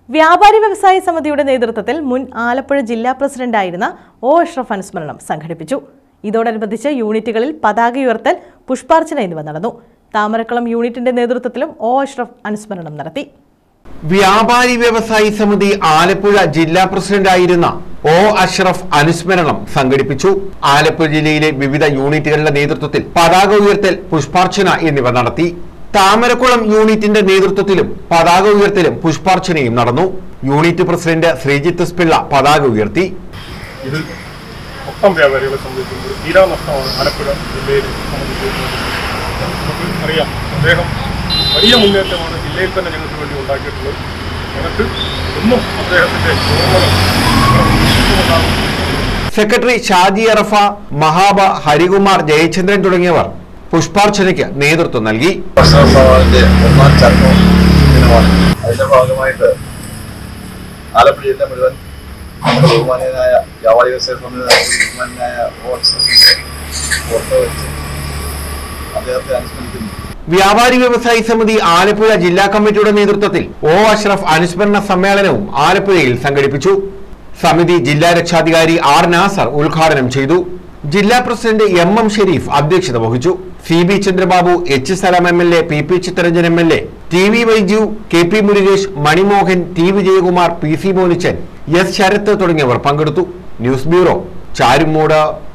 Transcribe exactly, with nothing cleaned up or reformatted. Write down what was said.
വ്യാപാരി വ്യവസായ സമിതിയുടെ നേതൃത്വത്തിൽ മുൻ ആലപ്പുഴ ജില്ലാ പ്രസിഡന്റായിരുന്ന ഒ അഷ്റഫ് അനുസ്മരണം സംഘടിപ്പിച്ചു. ഇതോടനുബന്ധിച്ച് യൂണിറ്റുകളിൽ പതാക ഉയർത്തൽ, പുഷ്പാർച്ചന എന്നിവ നടന്നു. താമരക്കുളം യൂണിറ്റിന്റെ നേതൃത്വത്തിലും ഒ അഷ്റഫ് അനുസ്മരണം നടത്തി. വ്യാപാരി വ്യവസായി സമിതി ആലപ്പുഴ ജില്ലാ പ്രസിഡന്റായിരുന്ന ഒ അഷ്റഫ് അനുസ്മരണം സംഘടിപ്പിച്ചു. ആലപ്പുഴ ജില്ലയിലെ വിവിധ യൂണിറ്റുകളുടെ നേതൃത്വത്തിൽ പതാക ഉയർത്തൽ, പുഷ്പാർച്ചന എന്നിവ നടത്തി. താമരക്കുളം യൂണിറ്റിന്റെ നേതൃത്വത്തിലും പതാക ഉയർത്തലും പുഷ്പാർച്ചനയും നടന്നു. യൂണിറ്റ് പ്രസിഡന്റ് ശ്രീജിത്ത് പിള്ള പതാക ഉയർത്തി. ഇത് മൊത്തം വ്യാപാരികളെ സംബന്ധിച്ചും ഒരു തീരാ നഷ്ടമാണ് ആലപ്പുഴ ജില്ലയിൽ സംബന്ധിച്ചിരുന്നത്. നമുക്ക് അറിയാം, അദ്ദേഹം വലിയ മുന്നേറ്റമാണ് ജില്ലയിൽ തന്നെ ഞങ്ങൾക്ക് വേണ്ടി ഉണ്ടാക്കിയിട്ടുള്ളത്. ഞങ്ങൾക്ക് ഒന്നും അദ്ദേഹത്തിന്റെ സെക്രട്ടറി ഷാജി അറഫ, മഹാബ, ഹരികുമാർ, ജയചന്ദ്രൻ തുടങ്ങിയവർ പുഷ്പാർച്ചനയ്ക്ക് നേതൃത്വം നൽകി. ഒന്നാം ചരമ ദിനമാണ്. അതിന്റെ ഭാഗമായിട്ട് ആലപ്പുഴ ജില്ല മുഴുവൻ ബഹുമാന്യനായ വ്യാപാരി വ്യവസായ സമിതി ബഹുമാന്യനായ ഒ അഷ്റഫിന്റെ ഫോട്ടോ വെച്ച് അദ്ദേഹത്തെ അനുസ്മരിക്കുന്നു. വ്യാപാരി വ്യവസായി സമിതി ആലപ്പുഴ ജില്ലാ കമ്മിറ്റിയുടെ നേതൃത്വത്തിൽ ഒ അഷ്റഫ് അനുസ്മരണ സമ്മേളനവും ആലപ്പുഴയിൽ സംഘടിപ്പിച്ചു. സമിതി ജില്ലാ രക്ഷാധികാരി ആർ നാസർ ഉദ്ഘാടനം ചെയ്തു. ജില്ലാ പ്രസിഡന്റ് എം എം ഷെരീഫ് അധ്യക്ഷത വഹിച്ചു. C B Chandrababu, H Salam M L A, P P Chittaranjan M L A, T V Vaiju, K P Murukesh, Manimohan, T Vijayakumar, P C Monichan, S Sarath തുടങ്ങിയവർ പങ്കെടുത്തു. News bureau, Charummood.